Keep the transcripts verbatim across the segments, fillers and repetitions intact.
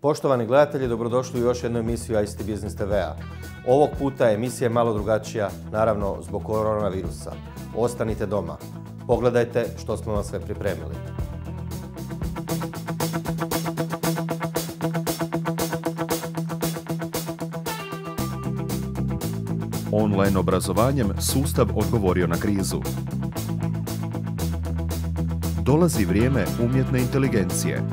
Poštovani gledatelji, dobrodošli u još jednu emisiju I C T Business T V-a. Ovog puta emisija je malo drugačija, naravno zbog koronavirusa. Ostanite doma. Pogledajte što smo vam sve pripremili. Online obrazovanjem sustav odgovorio na krizu. Dolazi vrijeme umjetne inteligencije.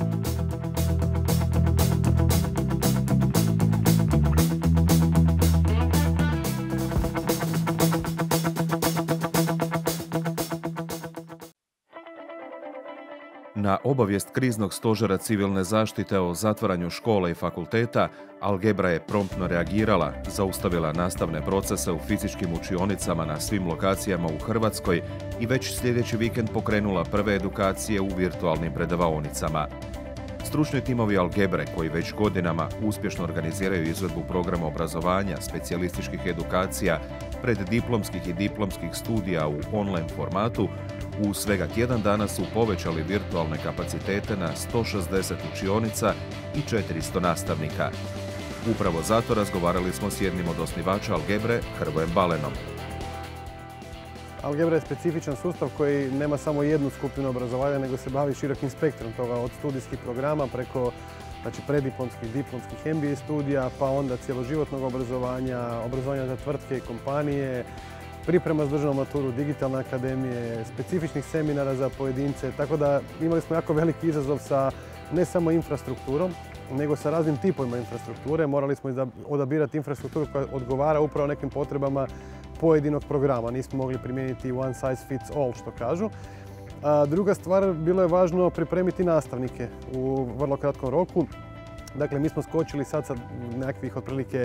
Na obavijest kriznog stožera civilne zaštite o zatvaranju škola i fakulteta, Algebra je promptno reagirala, zaustavila nastavne procese u fizičkim učionicama na svim lokacijama u Hrvatskoj i već sljedeći vikend pokrenula prve edukacije u virtualnim predavaonicama. Stručni timovi Algebre, koji već godinama uspješno organiziraju izvedbu programa obrazovanja, specijalističkih edukacija, preddiplomskih i diplomskih studija u online formatu, u svega tjedan dana su povećali virtualne kapacitete na sto šezdeset učionica i četiristo nastavnika. Upravo zato razgovarali smo s jednim od osnivača Algebre, Hrvojem Balenom. Algebra je specifičan sustav koji nema samo jednu skupinu obrazovanja, nego se bavi širokim spektrom toga, od studijskih programa preko znači, preddiplomskih, diplomskih M B A studija, pa onda cjeloživotnog obrazovanja, obrazovanja za tvrtke i kompanije, priprema za državnu maturu, digitalne akademije, specifičnih seminara za pojedince, tako da imali smo jako veliki izazov sa ne samo infrastrukturom, nego sa raznim tipovima infrastrukture. Morali smo odabirati infrastrukturu koja odgovara upravo nekim potrebama pojedinog programa. Nismo mogli primijeniti one size fits all, što kažu. A druga stvar, bilo je važno pripremiti nastavnike u vrlo kratkom roku. Dakle, mi smo skočili sad sa nekakvih otprilike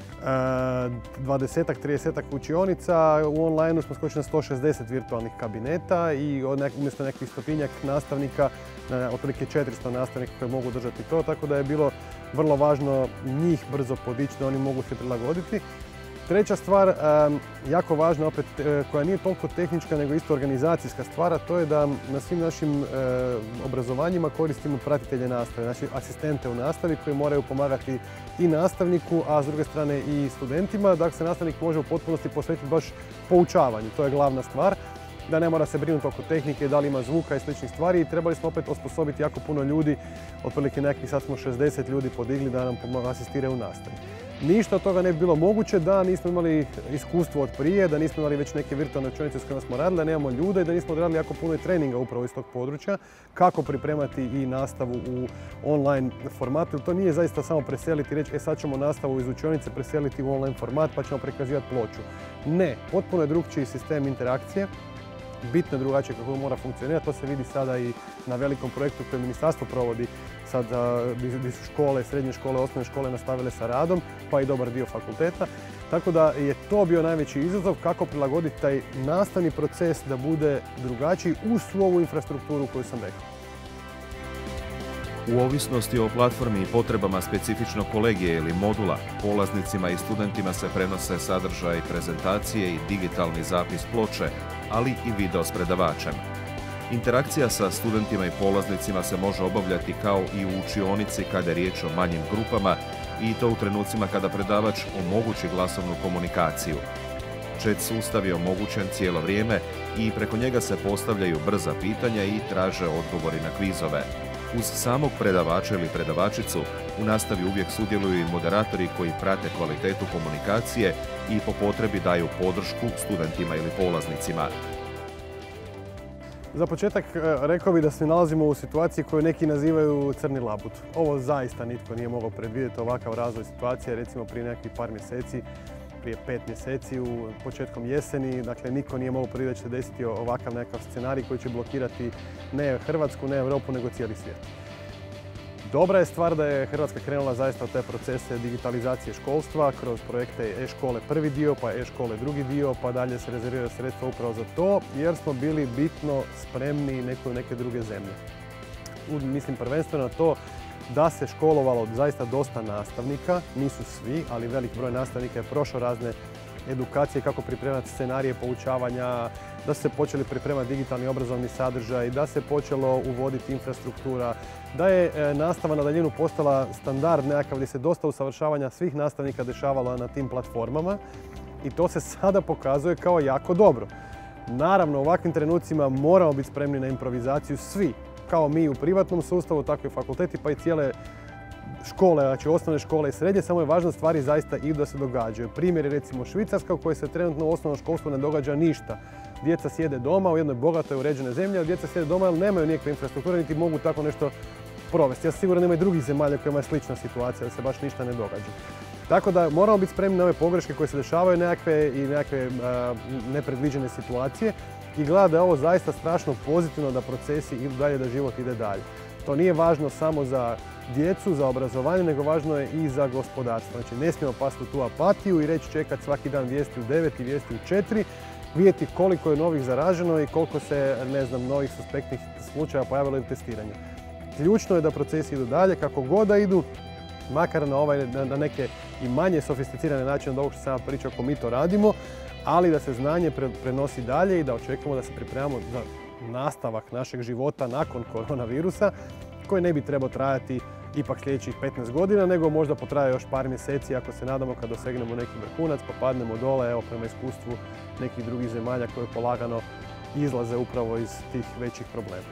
dvadesetak, tridesetak učionica. U online smo skočili na sto šezdeset virtualnih kabineta i umjesto nekih stotinjak nastavnika, otprilike četiristo nastavnika koji mogu držati to, tako da je bilo vrlo važno njih brzo podići da oni mogu se prilagoditi. Treća stvar, jako važna, opet, koja nije toliko tehnička nego isto organizacijska stvar, a to je da na svim našim obrazovanjima koristimo pratitelje nastave, znači asistente u nastavi koji moraju pomagati i nastavniku, a s druge strane i studentima, da se nastavnik može u potpunosti posvetiti baš poučavanju. To je glavna stvar, da ne mora se brinuti oko tehnike, da li ima zvuka i sličnih stvari, i trebali smo opet osposobiti jako puno ljudi, otprilike nekih sad smo šezdeset ljudi podigli da nam asistiraju u nastavi. Ništa od toga ne bi bilo moguće da nismo imali iskustvo od prije, da nismo imali već neke virtualne učionice s kojima smo radili, da nemamo ljude i da nismo odradili jako puno treninga upravo iz tog područja, kako pripremati i nastavu u online formatu. To nije zaista samo preseliti i reći, e sad ćemo nastavu iz učionice preseliti u online format pa ćemo prikazivati ploču. Ne, potpuno je drukčiji sistem interakcije. Bitno drugačije kako mora funkcionirati. To se vidi sada i na velikom projektu koje ministarstvo provodi. Sad gdje su škole, srednje škole, osnovne škole nastavile sa radom, pa i dobar dio fakulteta. Tako da je to bio najveći izazov, kako prilagoditi taj nastavni proces da bude drugačiji uz svu ovu infrastrukturu koju sam rekao. U ovisnosti o platformi i potrebama specifičnog kolegija ili modula, polaznicima i studentima se prenose sadržaj prezentacije i digitalni zapis ploče, ali i video s predavačem. Interakcija sa studentima i polaznicima se može obavljati kao i u učionici kada je riječ o manjim grupama, i to u trenucima kada predavač omogući glasovnu komunikaciju. Chat sustav je omogućen cijelo vrijeme i preko njega se postavljaju brza pitanja i traže odgovori na kvizove. Uz samog predavača ili predavačicu u nastavi uvijek sudjeluju i moderatori koji prate kvalitetu komunikacije i po potrebi daju podršku studentima ili polaznicima. Za početak rekao bih da se nalazimo u situaciji koju neki nazivaju crni labud. Ovo zaista nitko nije mogao predvidjeti, ovakav razvoj situacije, recimo prije nekih par mjeseci, prije pet mjeseci, u početkom jeseni. Dakle, niko nije mogao predvidjeti da će se desiti ovakav nekakav scenarij koji će blokirati ne Hrvatsku, ne Europu, nego cijeli svijet. Dobra je stvar da je Hrvatska krenula zaista u te procese digitalizacije školstva kroz projekte e-škole prvi dio, pa e-škole drugi dio, pa dalje se rezerviraju sredstva upravo za to, jer smo bili bitno spremni neko neke druge zemlje. Mislim prvenstveno na to da se školovalo zaista dosta nastavnika, nisu svi, ali velik broj nastavnika je prošao razne edukacije kako pripremati scenarije poučavanja, da su se počeli pripremati digitalni obrazovni sadržaj, da se počelo uvoditi infrastruktura, da je nastava na daljinu postala standard nekakav gdje se dosta usavršavanja svih nastavnika dešavalo na tim platformama i to se sada pokazuje kao jako dobro. Naravno, u ovakvim trenucima moramo biti spremni na improvizaciju svi, kao mi u privatnom sustavu, tako i fakulteti, pa i cijele škole, znači osnovne škole i srednje, samo je važno stvari zaista idu da se događaju. Primjer je recimo Švicarska u kojoj se trenutno u osnovnom školstvu ne događa ništa. Djeca sjede doma u jednoj bogatoj uređenoj zemlji, a djeca sjede doma jer nemaju nikakve infrastrukture niti mogu tako nešto provesti. Ja sam siguran da nema i drugih zemalja kojima je slična situacija, da se baš ništa ne događa. Tako da moramo biti spremni na ove pogreške koje se dešavaju nekakve i nekakve uh, nepredviđene situacije i gleda da je ovo zaista strašno pozitivno da procesi idu dalje, da život ide dalje. To nije važno samo za djecu, za obrazovanje, nego važno je i za gospodarstvo. Znači ne smijemo pasti u tu apatiju i reći čekati svaki dan vijesti u devet i vijesti u četiri, vidjeti koliko je novih zaraženo i koliko se, ne znam, novih suspektnih slučaja pojavilo ili testiranja. Ključno je da procesi idu dalje, kako god da idu, makar na, ovaj, na, na neke i manje sofisticirane načine od ovog što sam pričao ako mi to radimo, ali da se znanje pre, prenosi dalje i da očekujemo da se pripremamo za nastavak našeg života nakon koronavirusa, koji ne bi trebao trajati ipak sljedećih petnaest godina, nego možda potraje još par mjeseci ako se nadamo kad dosegnemo neki vrhunac pa padnemo dole, evo prema iskustvu nekih drugih zemalja koje polagano izlaze upravo iz tih većih problema.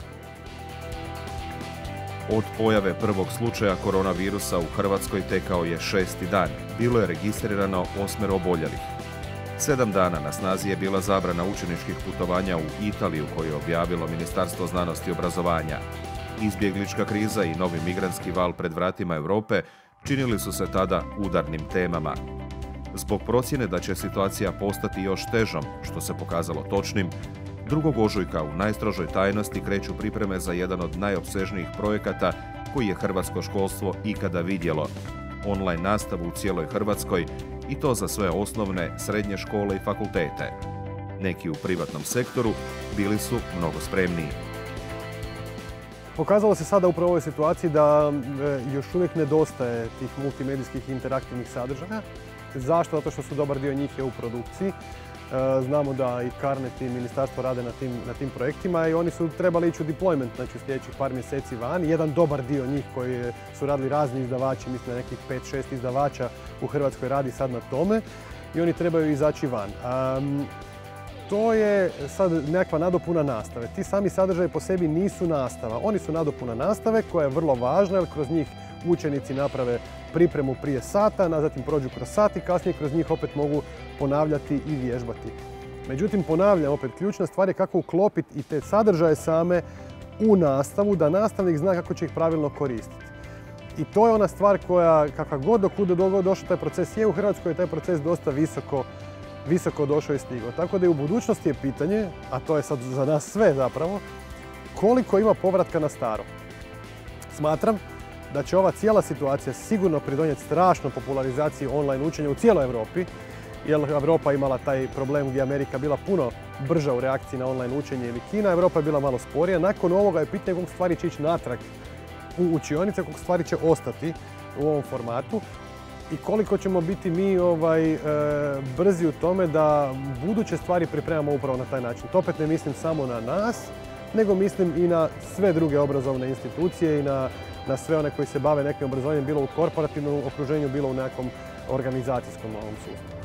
Od pojave prvog slučaja koronavirusa u Hrvatskoj tekao je šesti dan. Bilo je registrirano osmero oboljelih. Sedam dana na snazi je bila zabrana učeničkih putovanja u Italiju koju je objavilo Ministarstvo znanosti i obrazovanja. Izbjeglička kriza i novi migrantski val pred vratima Europe činili su se tada udarnim temama. Zbog procjene da će situacija postati još težom, što se pokazalo točnim, drugog ožujka u najstrožoj tajnosti kreću pripreme za jedan od najopsežnijih projekata koji je hrvatsko školstvo ikada vidjelo. Online nastavu u cijeloj Hrvatskoj i to za sve osnovne, srednje škole i fakultete. Neki u privatnom sektoru bili su mnogo spremniji. Pokazalo se sada upravo u ovoj situaciji da još uvijek nedostaje tih multimedijskih i interaktivnih sadržaja. Zašto? Zato što su dobar dio njih je u produkciji. Znamo da i Carnet i ministarstvo rade na tim, na tim projektima i oni su trebali ići u deployment, znači u sljedećih par mjeseci van. Jedan dobar dio njih koji su radili razni izdavači, mislim nekih pet šest izdavača u Hrvatskoj radi sad na tome i oni trebaju izaći van. Um, To je sad nekakva nadopuna nastave. Ti sami sadržaji po sebi nisu nastava. Oni su nadopuna nastave koja je vrlo važna jer kroz njih učenici naprave pripremu prije sata, zatim prođu kroz sat i kasnije kroz njih opet mogu ponavljati i vježbati. Međutim, ponavljam, opet ključna stvar je kako uklopiti i te sadržaje same u nastavu, da nastavnik zna kako će ih pravilno koristiti. I to je ona stvar koja, kakva god do kuda došao taj proces je u Hrvatskoj, taj proces dosta visoko visoko došao i stigao. Tako da i u budućnosti je pitanje, a to je sad za nas sve zapravo, koliko ima povratka na staro. Smatram da će ova cijela situacija sigurno pridonijeti strašno popularizaciji online učenja u cijeloj Europi, jer Europa imala taj problem gdje je Amerika bila puno brža u reakciji na online učenje ili Kina, Europa je bila malo sporija. Nakon ovoga je pitanje koliko stvari će ići natrag u učionice, koliko stvari će ostati u ovom formatu. I koliko ćemo biti mi ovaj, e, brzi u tome da buduće stvari pripremamo upravo na taj način. To opet ne mislim samo na nas, nego mislim i na sve druge obrazovne institucije i na, na sve one koji se bave nekim obrazovanjem, bilo u korporativnom okruženju, bilo u nekom organizacijskom ovom sustavu.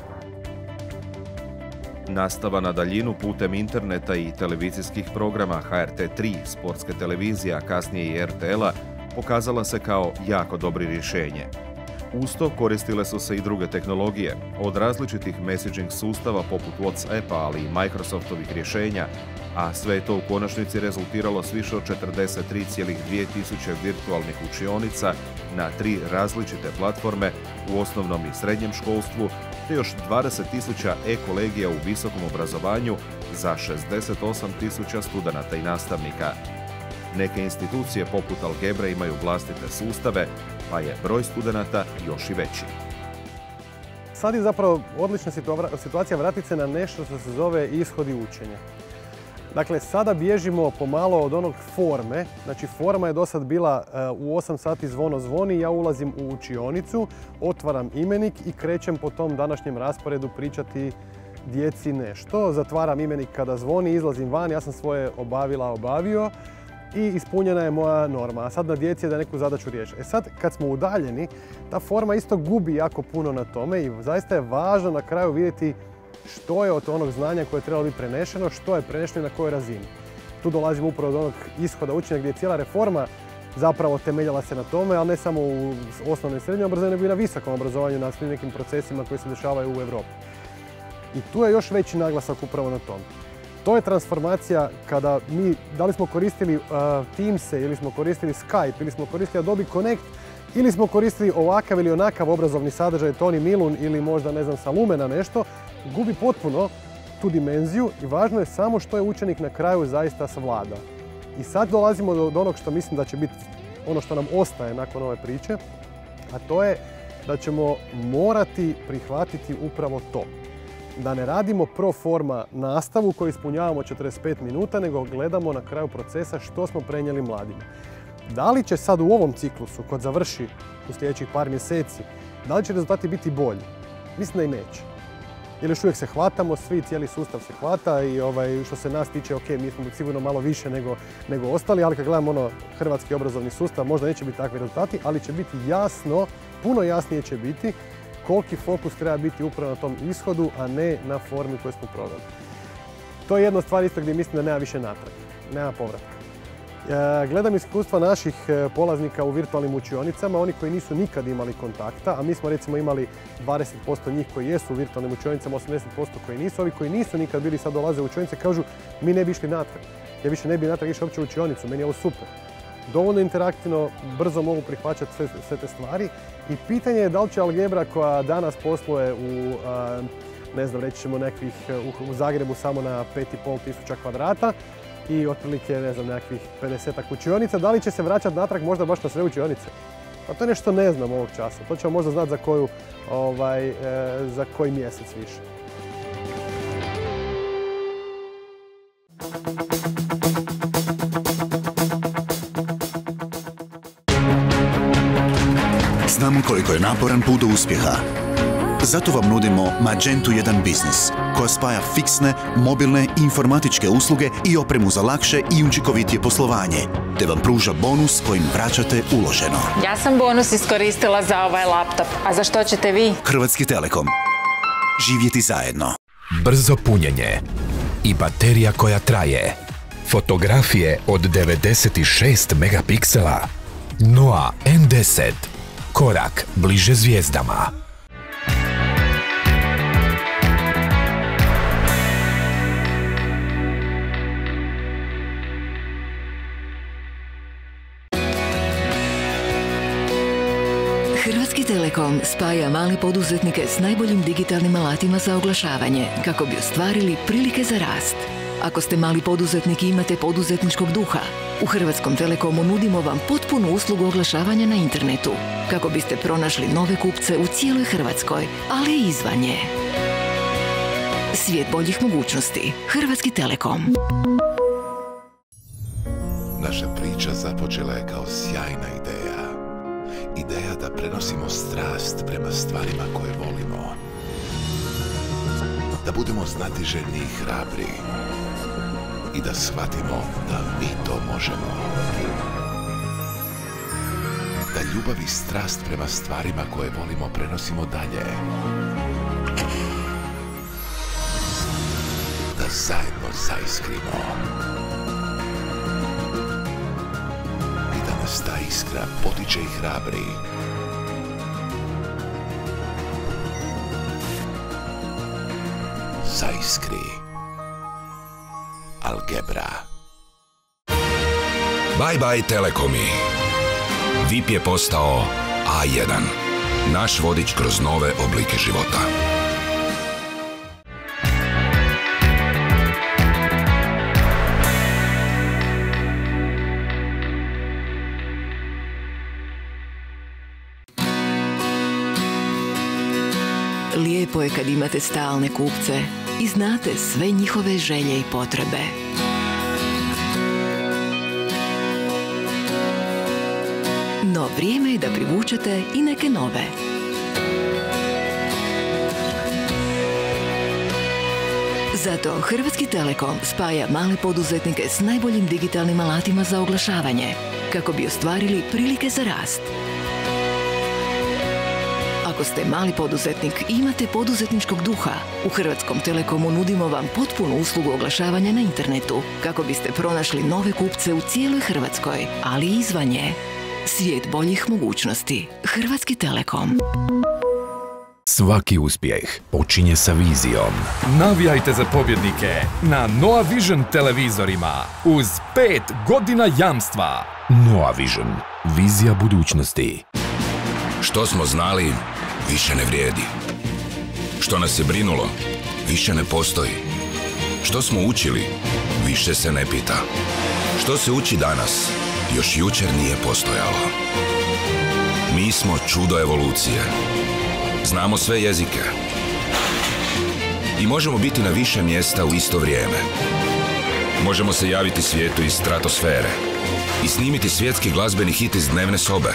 Nastava na daljinu putem interneta i televizijskih programa H R T tri, sportske televizije, a kasnije i R T L-a, pokazala se kao jako dobro rješenje. Uz to koristile su se i druge tehnologije, od različitih messaging sustava poput WhatsAppa, ali i Microsoftovih rješenja, a sve je to u konačnici rezultiralo s više od četrdeset tri zarez dvije tisuće virtualnih učionica na tri različite platforme u osnovnom i srednjem školstvu, te još dvadeset tisuća e-kolegija u visokom obrazovanju za šezdeset osam tisuća studenata i nastavnika. Neke institucije poput Algebre imaju vlastite sustave, pa je broj studenata još i veći. Sad je zapravo odlična situacija vratiti se na nešto što se zove ishodi učenja. Dakle, sada bježimo pomalo od onog forme. Znači, forma je do sad bila u osam sati zvono zvoni, ja ulazim u učionicu, otvaram imenik i krećem po tom današnjem rasporedu pričati djeci nešto. Zatvaram imenik kada zvoni, izlazim van, ja sam svoje obavila, obavio i ispunjena je moja norma. A sad na djeci je da neku zadaću riješi. E sad, kad smo udaljeni, ta forma isto gubi jako puno na tome i zaista je važno na kraju vidjeti što je od onog znanja koje je trebalo biti prenešeno, što je prenešeno i na kojoj razini. Tu dolazimo upravo do onog ishoda učenja gdje je cijela reforma zapravo temeljala se na tome, ali ne samo u osnovnom i srednjem obrazovanju, nego i na visokom obrazovanju, na svim nekim procesima koji se dešavaju u Europi. I tu je još veći naglasak upravo na tom. To je transformacija kada mi, da li smo koristili uh, Teamse, ili smo koristili Skype, ili smo koristili Adobe Connect, ili smo koristili ovakav ili onakav obrazovni sadržaj, Toni Milun ili možda, ne znam, sa Lumena nešto, gubi potpuno tu dimenziju i važno je samo što je učenik na kraju zaista savlada. I sad dolazimo do onog što mislim da će biti ono što nam ostaje nakon ove priče, a to je da ćemo morati prihvatiti upravo to. Da ne radimo pro forma nastavu koju ispunjavamo četrdeset pet minuta, nego gledamo na kraju procesa što smo prenijeli mladima. Da li će sad u ovom ciklusu, kod završi u sljedećih par mjeseci, da li će rezultati biti bolji? Mislim da i neće. Jer još uvijek se hvatamo, svi, cijeli sustav se hvata i ovaj, što se nas tiče, ok, mi smo sigurno malo više nego, nego ostali, ali kad gledamo ono hrvatski obrazovni sustav, možda neće biti takvi rezultati, ali će biti jasno, puno jasnije će biti koliki fokus treba biti upravo na tom ishodu, a ne na formi koju smo proveli. To je jedna stvar isto gdje mislim da nema više natrag, nema povratka. Gledam iskustva naših polaznika u virtualnim učionicama, oni koji nisu nikad imali kontakta, a mi smo recimo imali dvadeset posto njih koji jesu u virtualnim učionicama, osamdeset posto koji nisu. Ovi koji nisu nikad bili sad dolaze u učionice kažu mi ne bi išli natrag. Ja više ne bi natrag išao uopće u učionicu, meni je ovo super. Dovoljno interaktivno, brzo mogu prihvaćati sve, sve te stvari i pitanje je da li će algebra koja danas posluje u, ne znam, reći ćemo nekakvih, u Zagrebu samo na pet i pol tisuća kvadrata, i otprilike, ne znam, nekakvih pedesetak učionica, da li će se vraćati natrag možda baš na sve učionice? Pa to je nešto ne znam ovog časa. To ćemo možda znati za, koju, ovaj, e, za koji mjesec više. Znamo koliko je naporan put do uspjeha. Zato vam nudimo Magentu jedan biznis, koja spaja fiksne, mobilne i informatičke usluge i opremu za lakše i učinkovitije poslovanje, te vam pruža bonus kojim vraćate uloženo. Ja sam bonus iskoristila za ovaj laptop, a za što ćete vi? Hrvatski Telekom. Živjeti zajedno. Brzo punjenje i baterija koja traje. Fotografije od devedeset šest megapiksela. Noa N deset. Korak bliže zvijezdama. Hrvatski Telekom spaja male poduzetnike s najboljim digitalnim alatima za oglašavanje kako bi ostvarili prilike za rast. Ako ste mali poduzetnik i imate poduzetničkog duha, u Hrvatskom Telekomu nudimo vam potpunu uslugu oglašavanja na internetu kako biste pronašli nove kupce u cijeloj Hrvatskoj, ali i izvan nje. Svijet boljih mogućnosti. Hrvatski Telekom. Naša priča započela je kao sjajna ideja. Ideja da prenosimo strast prema stvarima koje volimo. Da budemo znatiželjni i hrabri. I da shvatimo da mi to možemo. Da ljubav i strast prema stvarima koje volimo prenosimo dalje. Da zajedno zaiskrimo. I da nas ta iskra potiče i hrabri. Zaiskri. Algebra. Bye bye Telekomi. V I P je postao A jedan. Naš vodič kroz nove oblike života. Lijepo je kad imate stalne kupce i znate sve njihove želje i potrebe. no vrijeme je da privučete i neke nove. Zato Hrvatski Telekom spaja male poduzetnike s najboljim digitalnim alatima za oglašavanje, kako bi ostvarili prilike za rast. Ako ste mali poduzetnik i imate poduzetničkog duha, u Hrvatskom Telekomu nudimo vam potpunu uslugu oglašavanja na internetu, kako biste pronašli nove kupce u cijeloj Hrvatskoj, ali i izvan nje. Svijet boljih mogućnosti. Hrvatski Telekom. Svaki uspjeh počinje sa vizijom. Navijajte za pobjednike na Nova Vision televizorima uz pet godina jamstva. Nova Vision. Vizija budućnosti. Što smo znali, više ne vrijedi. Što nas je brinulo, više ne postoji. Što smo učili, više se ne pita. Što se uči danas, još jučer nije postojalo. Mi smo čudo evolucije. Znamo sve jezike. I možemo biti na više mjesta u isto vrijeme. Možemo se javiti svijetu iz stratosfere i snimiti svjetski glazbeni hit iz dnevne sobe.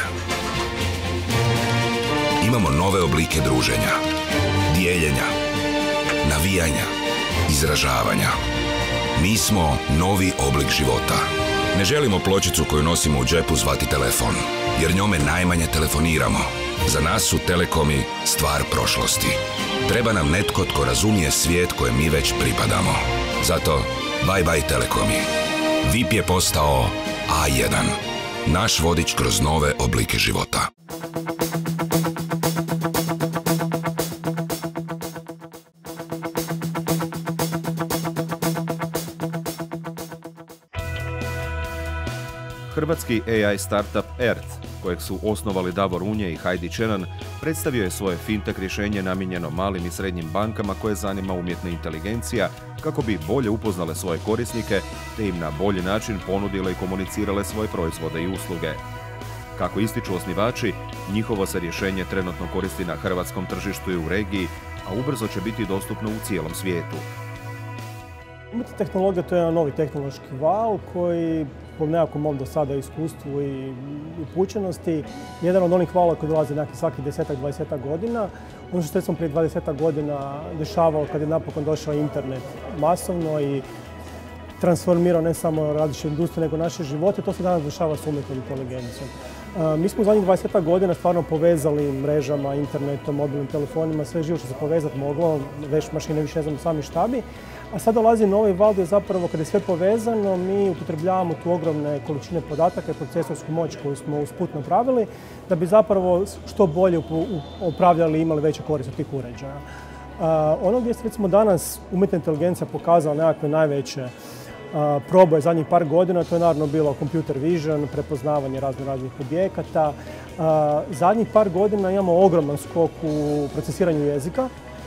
Imamo nove oblike druženja, dijeljenja, navijanja, izražavanja. Mi smo novi oblik života. Ne želimo pločicu koju nosimo u džepu zvati telefon, jer njome najmanje telefoniramo. Za nas su telekomi stvar prošlosti. Treba nam netko tko razumije svijet kojem mi već pripadamo. Zato, bye bye telekomi. V I P je postao A jedan. Naš vodič kroz nove oblike života. Hrvatski A I startup Ert, kojeg su osnovali Davor Unje i Heidi Čenan, predstavio je svoje fintech rješenje namijenjeno malim i srednjim bankama koje zanima umjetna inteligencija kako bi bolje upoznale svoje korisnike te im na bolji način ponudile i komunicirale svoje proizvode i usluge. Kako ističu osnivači, njihovo se rješenje trenutno koristi na hrvatskom tržištu i u regiji, a ubrzo će biti dostupno u cijelom svijetu. Umjetna tehnologija to je jedan novi tehnološki val koji po nekakvom mom do sada iskustvu i upućenosti jedan od onih vala koji dolazi nekakvih svakih desetak, dvadesetak godina. Ono što smo prije dvadesetak godina dešavalo kad je napokon došao internet masovno i transformirao ne samo različite industrije nego naše živote, to se danas dešava s umjetnom inteligencijom. Mi smo u zadnjih dvadesetak godina stvarno povezali mrežama, internetom, mobilnim telefonima, sve živo što se povezati moglo, već mašine više ne znamo sami šta bi. A sad dolazi novi val gdje zapravo kada je sve povezano mi upotrebljavamo tu ogromne količine podataka i procesorsku moć koju smo usput napravili da bi zapravo što bolje upravljali i imali veće korist od tih uređaja. Ono gdje se recimo danas umjetna inteligencija pokazala nekakve najveće proboje zadnjih par godina, to je naravno bilo computer vision, prepoznavanje razno raznih objekata. Zadnjih par godina imamo ogroman skok u procesiranju jezika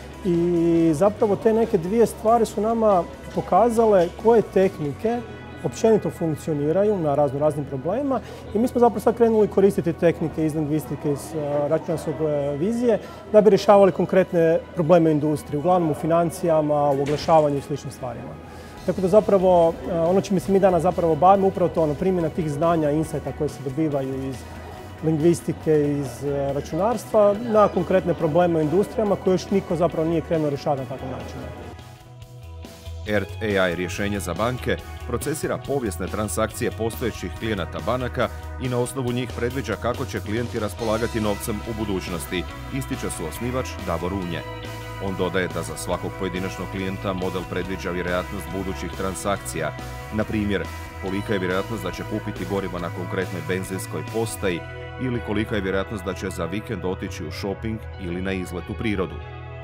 i zapravo te neke dvije stvari su nama pokazale koje tehnike općenito funkcioniraju na razno raznim problemima i mi smo zapravo sad krenuli koristiti tehnike iz lingvistike, iz računarske vizije da bi rješavali konkretne probleme industrije, uglavnom u financijama, u oglašavanju i sličnim stvarima. Tako da zapravo ono čime se mi danas zapravo bavimo upravo to, ono, primjena tih znanja i insajta koje se dobivaju iz lingvistike, iz računarstva na konkretne probleme u industrijama koje još niko zapravo nije krenuo rješavati na takav način. Ert A I rješenje za banke procesira povijesne transakcije postojećih klijenata banaka i na osnovu njih predviđa kako će klijenti raspolagati novcem u budućnosti, ističe suosnivač Davor Unje. On dodaje da za svakog pojedinačnog klijenta model predviđa vjerojatnost budućih transakcija. Na primjer, kolika je vjerojatnost da će kupiti gorivo na konkretnoj benzinskoj postaji ili kolika je vjerojatnost da će za vikend otići u shopping ili na izlet u prirodu.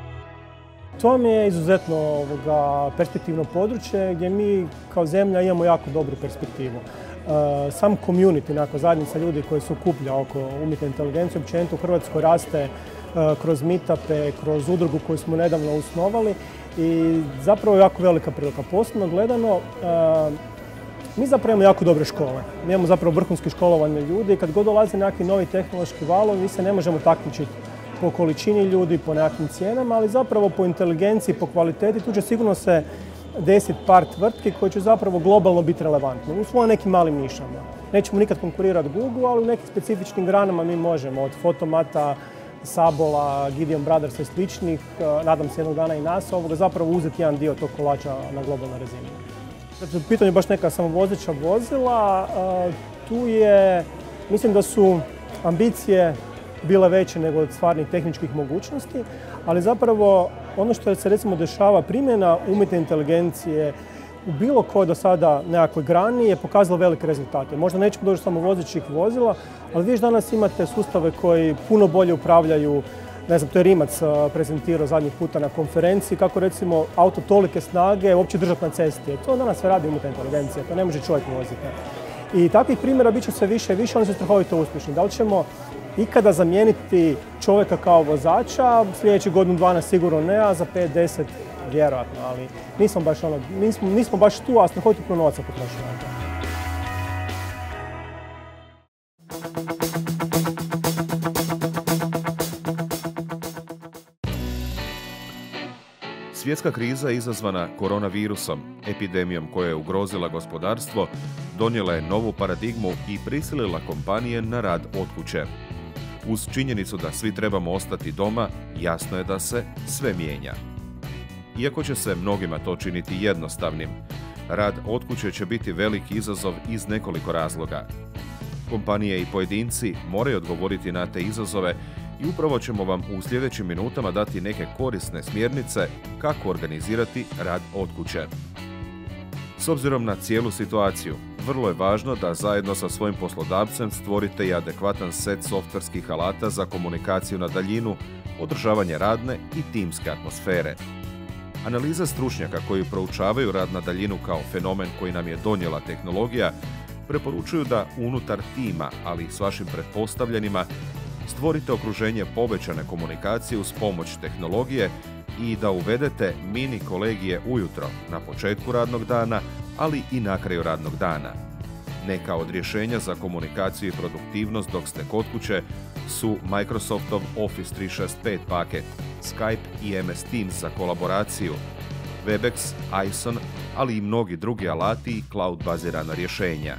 To mi je izuzetno ovoga, perspektivno područje gdje mi kao zemlja imamo jako dobru perspektivu. E, sam community, nekako zajednica ljudi koji se okuplja oko umjetne inteligencije, općenito u Hrvatskoj raste e, kroz meetupe, kroz udrugu koju smo nedavno osnovali i zapravo je jako velika prilika. Posebno gledano, e, mi zapravo imamo jako dobre škole. Mi imamo zapravo vrhunski školovanje ljudi i kad god dolaze nekakvi novi tehnološki valovi, mi se ne možemo takmičiti po količini ljudi, po nekakvim cijenama, ali zapravo po inteligenciji, po kvaliteti, tu će sigurno se desiti par tvrtki koje će zapravo globalno biti relevantne u svojim nekim malim nišama. nećemo nikad konkurirati Google, ali u nekim specifičnim granama mi možemo, od Fotomata, Sabola, Gideon Brothers i sličnih, nadam se jednog dana i nas, ovoga zapravo uzeti jedan dio tog kolača na globalnoj razini. Dakle, u pitanju je baš neka samovozeća vozila, tu je, mislim da su ambicije bile veće nego od stvarnih tehničkih mogućnosti, ali zapravo ono što se recimo dešava, primjena umjetne inteligencije u bilo kojoj do sada nekakvoj grani je pokazalo velike rezultate. Možda nećemo doći samo vozećih vozila, ali vi danas imate sustave koji puno bolje upravljaju, ne znam, to je Rimac prezentirao zadnjih puta na konferenciji, kako recimo auto tolike snage uopće držati na cesti. To danas sve radi umjetna inteligencija, to ne može čovjek voziti. I takvih primjera bit će sve više i više, oni su strahovito uspješni. Da li ćemo ikada zamijeniti čovjeka kao vozača, sljedećih godinu dvanaest sigurno ne, a za pet deset vjerojatno, ali nismo baš, ono, nismo, nismo baš tu, a strahovito puno novaca potrošili na to. Svjetska kriza izazvana koronavirusom, epidemijom koja je ugrozila gospodarstvo, donijela je novu paradigmu i prisilila kompanije na rad od kuće. Uz činjenicu da svi trebamo ostati doma, jasno je da se sve mijenja. Iako će se mnogima to činiti jednostavnim, rad od kuće će biti veliki izazov iz nekoliko razloga. Kompanije i pojedinci moraju odgovoriti na te izazove i upravo ćemo vam u sljedećim minutama dati neke korisne smjernice kako organizirati rad od kuće. S obzirom na cijelu situaciju, vrlo je važno da zajedno sa svojim poslodavcem stvorite i adekvatan set softverskih alata za komunikaciju na daljinu, održavanje radne i timske atmosfere. Analiza stručnjaka koji proučavaju rad na daljinu kao fenomen koji nam je donijela tehnologija, preporučuju da unutar tima, ali i s vašim pretpostavljenima, stvorite okruženje povećane komunikacije uz pomoć tehnologije i da uvedete mini kolegije ujutro, na početku radnog dana, ali i na kraju radnog dana. Neka od rješenja za komunikaciju i produktivnost dok ste kod kuće su Microsoftov Office tri šest pet paket, Skype i M S Teams za kolaboraciju, Webex, Ison, ali i mnogi drugi alati i cloud-bazirana rješenja.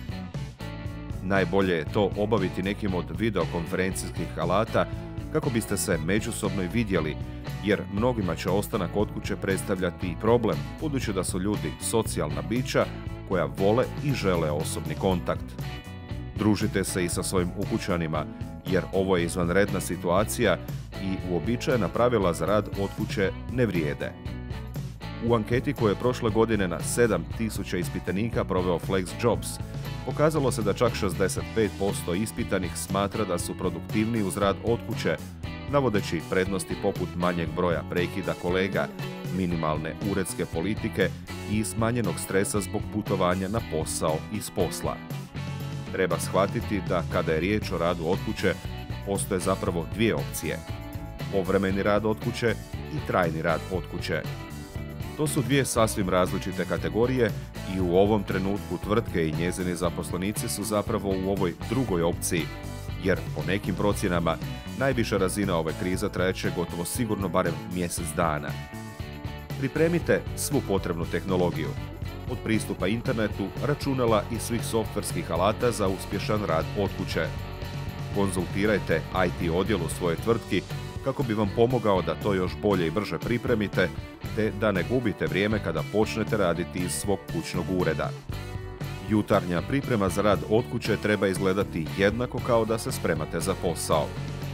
Najbolje je to obaviti nekim od videokonferencijskih alata kako biste se međusobno i vidjeli, jer mnogima će ostanak kod kuće predstavljati i problem, budući da su ljudi socijalna bića koja vole i žele osobni kontakt. Družite se i sa svojim ukućanima, jer ovo je izvanredna situacija i uobičajena pravila za rad od kuće ne vrijede. U anketi koju je prošle godine na sedam tisuća ispitanika proveo FlexJobs, pokazalo se da čak šezdeset pet posto ispitanih smatra da su produktivniji uz rad od kuće, navodeći prednosti poput manjeg broja prekida kolega, minimalne uredske politike i smanjenog stresa zbog putovanja na posao i s posla. Treba shvatiti da kada je riječ o radu od kuće, postoje zapravo dvije opcije: povremeni rad od kuće i trajni rad od kuće. To su dvije sasvim različite kategorije i u ovom trenutku tvrtke i njezini zaposlenici su zapravo u ovoj drugoj opciji, jer po nekim procjenama najviša razina ove krize trajeće gotovo sigurno barem mjesec dana. Pripremite svu potrebnu tehnologiju, od pristupa internetu, računala i svih softverskih alata za uspješan rad od kuće. Konzultirajte I T odjel u svojoj tvrtki kako bi vam pomogao da to još bolje i brže pripremite, te da ne gubite vrijeme kada počnete raditi iz svog kućnog ureda. Jutarnja priprema za rad od kuće treba izgledati jednako kao da se spremate za posao.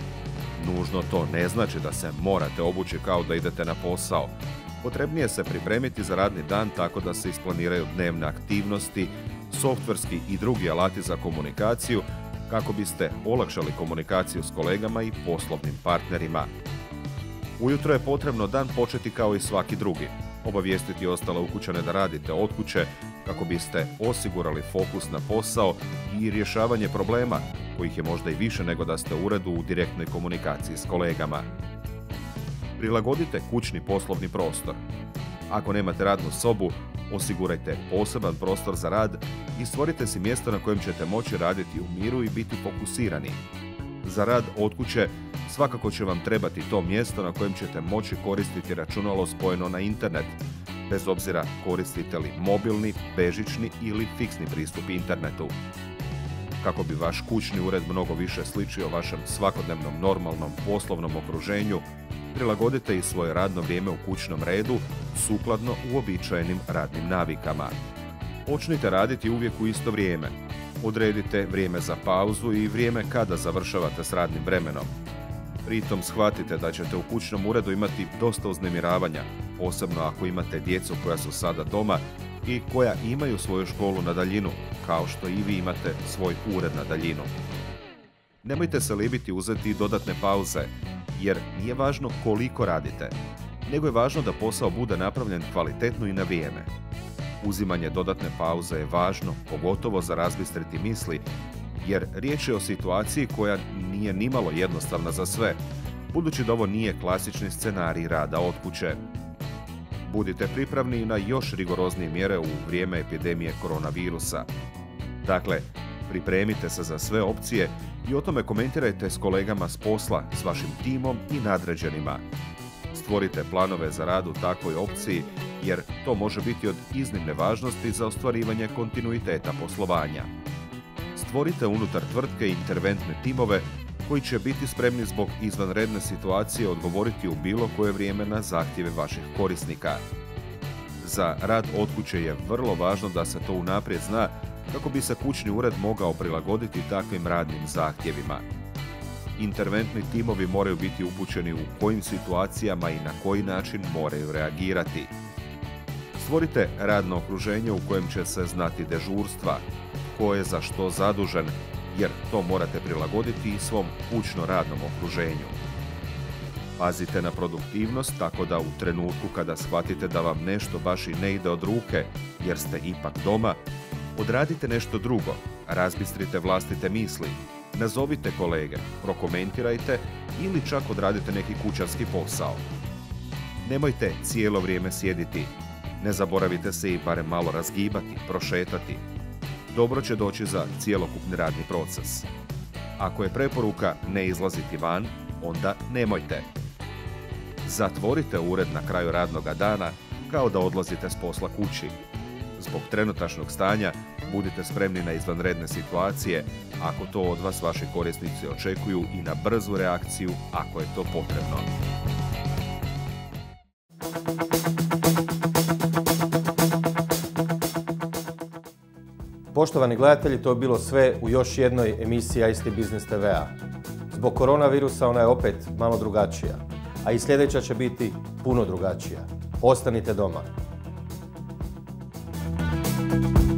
Nužno to ne znači da se morate obući kao da idete na posao. Potrebnije se pripremiti za radni dan tako da se isplaniraju dnevne aktivnosti, softverski i drugi alati za komunikaciju kako biste olakšali komunikaciju s kolegama i poslovnim partnerima. Ujutro je potrebno dan početi kao i svaki drugi. Obavijestiti ostale ukućane da radite od kuće kako biste osigurali fokus na posao i rješavanje problema, kojih je možda i više nego da ste u uredu u direktnoj komunikaciji s kolegama. Prilagodite kućni poslovni prostor. Ako nemate radnu sobu, osigurajte poseban prostor za rad i stvorite si mjesto na kojem ćete moći raditi u miru i biti fokusirani. Za rad od kuće svakako će vam trebati to mjesto na kojem ćete moći koristiti računalo spojeno na internet, bez obzira koristite li mobilni, bežični ili fiksni pristup internetu. kako bi vaš kućni ured mnogo više sličio vašem svakodnevnom normalnom poslovnom okruženju, prilagodite i svoje radno vrijeme u kućnom redu sukladno uobičajenim radnim navikama. Počnite raditi uvijek u isto vrijeme. Odredite vrijeme za pauzu i vrijeme kada završavate s radnim vremenom. Pritom shvatite da ćete u kućnom uredu imati dosta uznemiravanja, posebno ako imate djecu koja su sada doma i koja imaju svoju školu na daljinu, kao što i vi imate svoj ured na daljinu. Nemojte se libiti uzeti dodatne pauze, jer nije važno koliko radite, nego je važno da posao bude napravljen kvalitetno i na vrijeme. Uzimanje dodatne pauze je važno, pogotovo za razbistriti misli, jer riječ je o situaciji koja nije nimalo jednostavna za sve, budući da ovo nije klasični scenarij rada od kuće. Budite pripravni na još rigoroznije mjere u vrijeme epidemije koronavirusa. Dakle, pripremite se za sve opcije i o tome komentirajte s kolegama s posla, s vašim timom i nadređenima. Stvorite planove za rad u takvoj opciji, jer to može biti od iznimne važnosti za ostvarivanje kontinuiteta poslovanja. Stvorite unutar tvrtke interventne timove koji će biti spremni zbog izvanredne situacije odgovoriti u bilo koje vrijeme na zahtjeve vaših korisnika. Za rad od kuće je vrlo važno da se to unaprijed zna kako bi se kućni ured mogao prilagoditi takvim radnim zahtjevima. Interventni timovi moraju biti upućeni u kojim situacijama i na koji način moraju reagirati. Stvorite radno okruženje u kojem će se znati dežurstva, tko je za što zadužen, jer to morate prilagoditi i svom kućno-radnom okruženju. Pazite na produktivnost tako da u trenutku kada shvatite da vam nešto baš i ne ide od ruke, jer ste ipak doma, odradite nešto drugo, razbistrite vlastite misli, nazovite kolege, prokomentirajte ili čak odradite neki kućanski posao. Nemojte cijelo vrijeme sjediti, ne zaboravite se i barem malo razgibati, prošetati. Dobro će doći za cjelokupni radni proces. Ako je preporuka ne izlaziti van, onda nemojte. Zatvorite ured na kraju radnoga dana kao da odlazite s posla kući. Zbog trenutačnog stanja budite spremni na izvanredne situacije ako to od vas vaši korisnici očekuju i na brzu reakciju ako je to potrebno. Poštovani gledatelji, to je bilo sve u još jednoj emisiji I C T Business T V-a. Zbog koronavirusa ona je opet malo drugačija, a i sljedeća će biti puno drugačija. Ostanite doma.